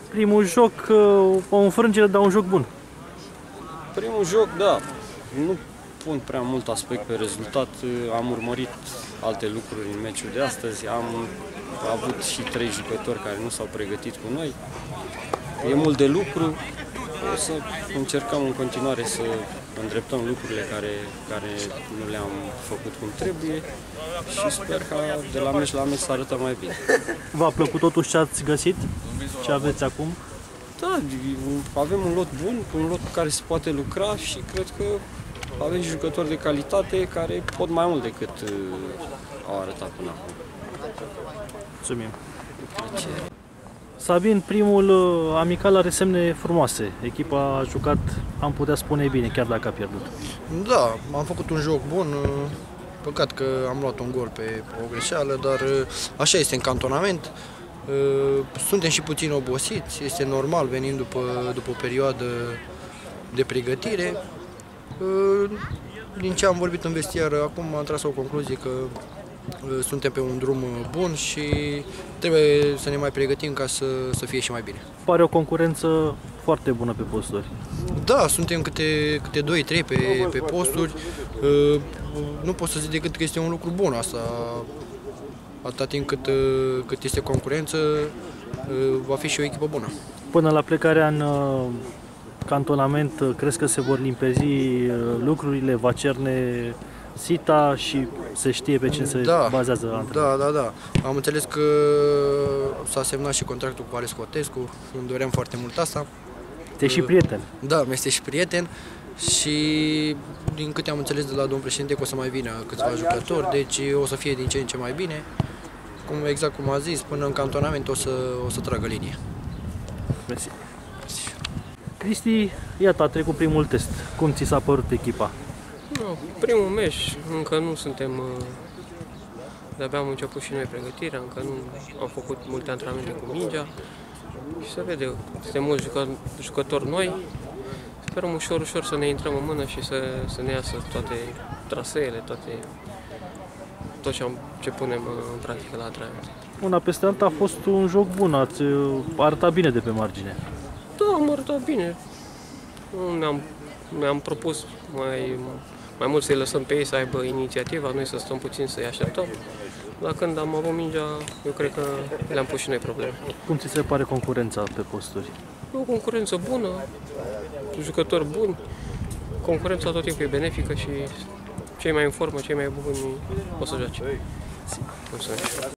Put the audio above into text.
Primul joc, o înfrângere, dar un joc bun. Primul joc, da, nu pun prea mult aspect pe rezultat. Am urmărit alte lucruri în meciul de astăzi. Am avut și 3 jucători care nu s-au pregătit cu noi. E mult de lucru. O să încercăm în continuare să îndreptăm lucrurile care nu le-am făcut cum trebuie și sper ca de la meci la meci să arătăm mai bine. V-a plăcut totuși ce ați găsit? Ce aveți acum? Da, avem un lot bun, un lot cu care se poate lucra și cred că avem jucători de calitate care pot mai mult decât au arătat până acum. Mulțumim. Sabin, primul amical are semne frumoase. Echipa a jucat, am putea spune, bine, chiar dacă a pierdut. Da, am făcut un joc bun. Păcat că am luat un gol pe o greșeală, dar așa este în cantonament. Suntem și puțin obosiți, este normal venind după o perioadă de pregătire. Din ce am vorbit în vestiar, acum am tras o concluzie că suntem pe un drum bun și trebuie să ne mai pregătim ca să fie și mai bine. Pare o concurență foarte bună pe posturi. Da, suntem câte 2-3 pe posturi. Nu pot să zic decât că este un lucru bun asta. Atâta timp cât este concurență, va fi și o echipă bună. Până la plecarea în cantonament, crezi că se vor limpezi lucrurile, va cerne sita și se știe pe cine se bazează antrenamentul? Da. Am înțeles că s-a semnat și contractul cu Ales Cotescu, îmi doream foarte mult asta. Este și prieten. Da, mi-este și prieten și din câte am înțeles de la domnul președinte că o să mai vină câțiva jucători, deci o să fie din ce în ce mai bine. Exact cum a zis, până în cantonament o să tragă linie. Mersi. Cristi, iată, a trecut primul test. Cum ți s-a părut echipa? Primul meci, încă nu suntem, de-abia am început și noi pregătirea, încă nu am făcut multe antrenamente cu mingea și se vede, suntem mulți jucători noi, sperăm ușor să ne intrăm în mână și să ne iasă toate traseele, tot ce punem în practică la antrenament. Una peste alta a fost un joc bun, ați arătat bine de pe margine. Da, am arătat bine. Ne-am propus mai mult să-i lăsăm pe ei să aibă inițiativa, noi să stăm puțin să-i așteptăm. Dar când am avut mingea, eu cred că le-am pus și noi probleme. Cum ți se pare concurența pe posturi? O concurență bună, cu jucători buni. Concurența tot timpul e benefică și cei mai în formă, cei mai buni o să joace. Mulțumesc.